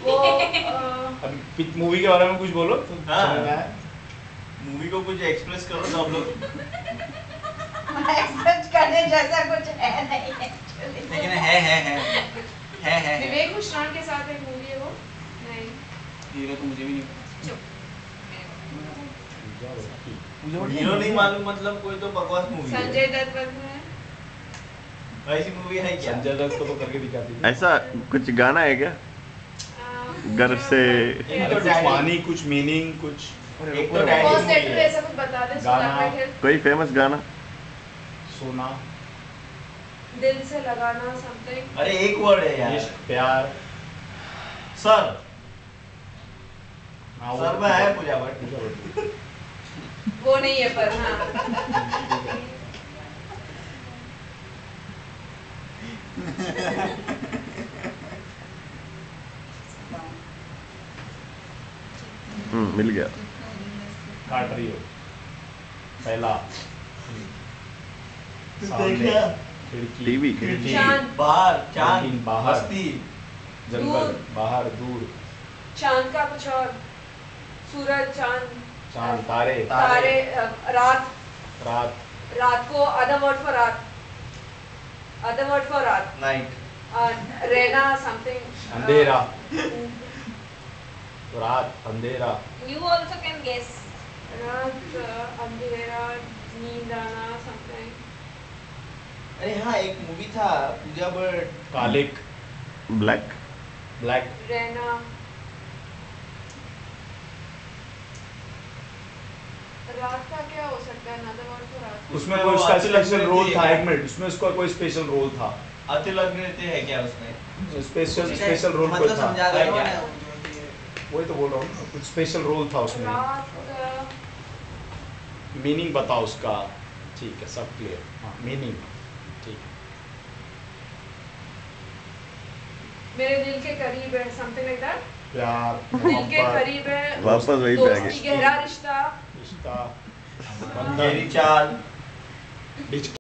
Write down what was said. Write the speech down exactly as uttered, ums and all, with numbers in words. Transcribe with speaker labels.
Speaker 1: वो
Speaker 2: अभी मूवी के बारे में कुछ बोलो तो समझ में आए।
Speaker 3: मूवी को कुछ एक्सप्रेस करो तो आप लोग।
Speaker 1: एक्सप्रेस करने जैसा कुछ है नहीं है
Speaker 3: लेकिन है है है है है
Speaker 4: विवेक भूषण के साथ एक मूवी है वो नहीं
Speaker 3: हीरो तो मुझे भी नहीं
Speaker 2: चुप
Speaker 3: हीरो नहीं मालूम मतलब कोई तो बकवास मूवी है।
Speaker 4: संजय दत्त में
Speaker 3: ऐसी मूवी है क्या?
Speaker 2: संजय दत्त को तो करके दिखाती थी।
Speaker 5: ऐसा कुछ गाना है क्या? घर से
Speaker 2: अरे कुछ कहानी कुछ मीनिंग कुछ
Speaker 3: एक तो डैडी
Speaker 4: फर्स्ट
Speaker 3: मूवी
Speaker 4: डेट
Speaker 3: है।
Speaker 4: पे ऐसा कुछ बता दे
Speaker 2: गाना।
Speaker 5: कोई फेमस गाना?
Speaker 2: सोना
Speaker 4: दिल से लगाना समथिंग
Speaker 3: अरे एक वर्ड है यार।
Speaker 2: इश्क प्यार
Speaker 3: सर
Speaker 2: हाँ, वो
Speaker 3: सर में है पूजा भट्ट।
Speaker 2: पूजा भट्ट।
Speaker 4: वो नहीं है पर हाँ
Speaker 5: हम्म मिल गया।
Speaker 2: काट रही हो पहला
Speaker 3: देखिए
Speaker 2: खिड़की
Speaker 5: टीवी।
Speaker 2: खिड़की
Speaker 4: चांद
Speaker 3: बाहर चांद
Speaker 2: लेकिन बाहर।
Speaker 3: बस्ती
Speaker 2: जंगल
Speaker 4: दूर।
Speaker 2: बाहर दूर
Speaker 4: चांद का कुछ और सूरज चांद
Speaker 2: चांद तारे
Speaker 4: तारे अ, रात
Speaker 2: रात
Speaker 4: रात को अदर वर्ड फॉर रात अदर वर्ड फॉर रात
Speaker 3: नाइट
Speaker 4: अ, रहना समथिंग
Speaker 2: अंधेरा रात अंधेरा
Speaker 1: You also can guess.
Speaker 4: रात अ, अंधेरा नींद आना समथिंग
Speaker 3: अरे हाँ एक मूवी था पूजा भट्ट
Speaker 2: कालिक
Speaker 5: ब्लैक।
Speaker 2: ब्लैक
Speaker 4: रहना रात का क्या हो सकता है अदर वर्ड फॉर रात
Speaker 2: उसमें
Speaker 3: वो
Speaker 2: कोई उसका
Speaker 3: आतिल
Speaker 2: स्पेशल
Speaker 3: अजमेर
Speaker 2: रोल
Speaker 3: थी
Speaker 2: था
Speaker 3: क्या?
Speaker 2: एक मिनट उसमें उसका कोई स्पेशल रोल था
Speaker 3: अतिल अग्निहोत्री है क्या उसमें?
Speaker 2: स्पेशल स्पेशल रोल कोई
Speaker 6: मतलब
Speaker 2: था
Speaker 6: समझा दो
Speaker 3: है
Speaker 6: ना।
Speaker 3: क्या?
Speaker 2: वही तो बोल रहा हूँ ना, कुछ स्पेशल रोल था उसमें
Speaker 4: रात अ,
Speaker 2: मीनिंग बताओ उसका ठीक है सब क्लियर हाँ मीनिंग ठीक है
Speaker 4: मेरे दिल के करीब है समथिंग लाइक दैट
Speaker 2: प्यार
Speaker 4: दिल के
Speaker 2: मोहब्बत
Speaker 4: करीब है
Speaker 5: वापस वही पे आ
Speaker 4: दोस्ती
Speaker 5: गए।
Speaker 4: गहरा रिश्ता
Speaker 2: रिश्ता
Speaker 3: मेरी चाल
Speaker 2: बंधन